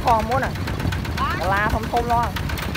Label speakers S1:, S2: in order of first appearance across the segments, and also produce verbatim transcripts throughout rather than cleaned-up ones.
S1: thòng muốn à là thòng thôm lo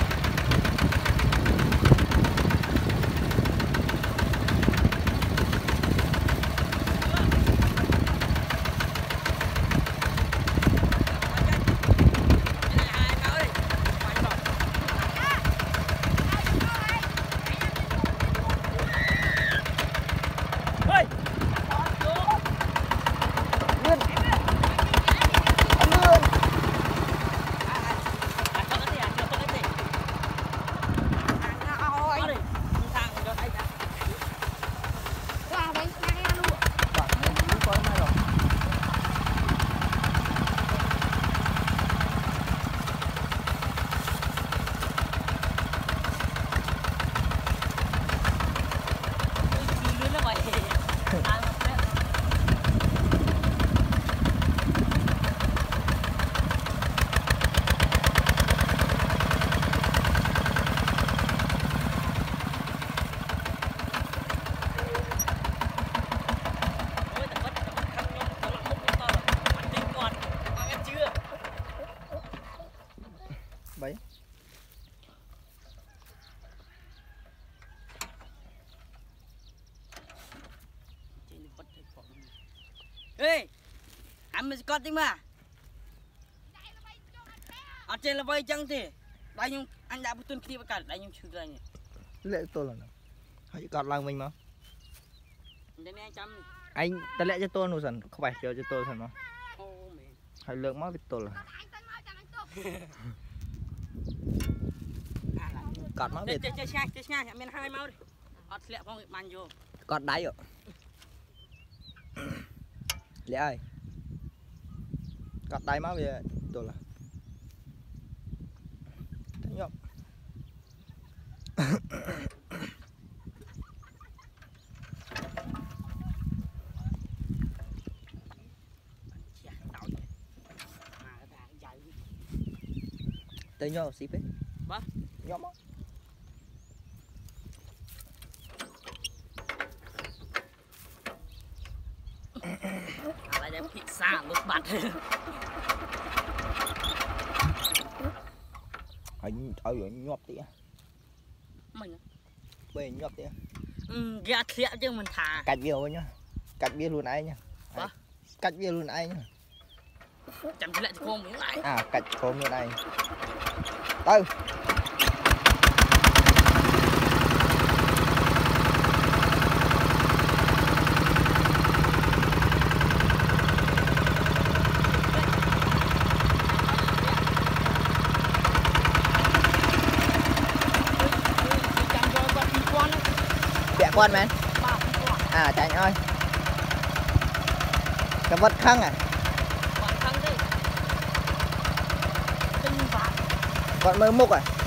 S1: bảy
S2: ê anh mình có tiếng mà ở trên là vây chân thì đây nhung anh đã bút tuân khi cả đây nhung chữ này
S1: lệ tôi là nào hãy cọt lòng mình mà
S2: anh
S1: anh ta lẽ cho tôi nụ dần không phải cho tôi thật mà hãy lượng máu với tôi là cọt máu về
S2: chơi sai chơi sai mình hai máu đi ọt lẹ phong bàn vô
S1: cọt đáy rồi lẽ ơi cọt đáy máu về tôi là nhộm tới nhau xí phết
S2: vâng
S1: nhóm á
S2: lại đem pizza một bát
S1: anh ở dưới nhọp tía
S2: mình
S1: về nhọp tía
S2: ừ ghét thiệt chứ mình thả
S1: cắt bia nhá cắt bia luôn ai nhá cắt bia luôn ai nhá
S2: chẳng chỉ lại thì không muốn lại
S1: à cắt khóm luôn ai tới bẹ con mày à chạy ơi cái vật khăng à con mơ múc à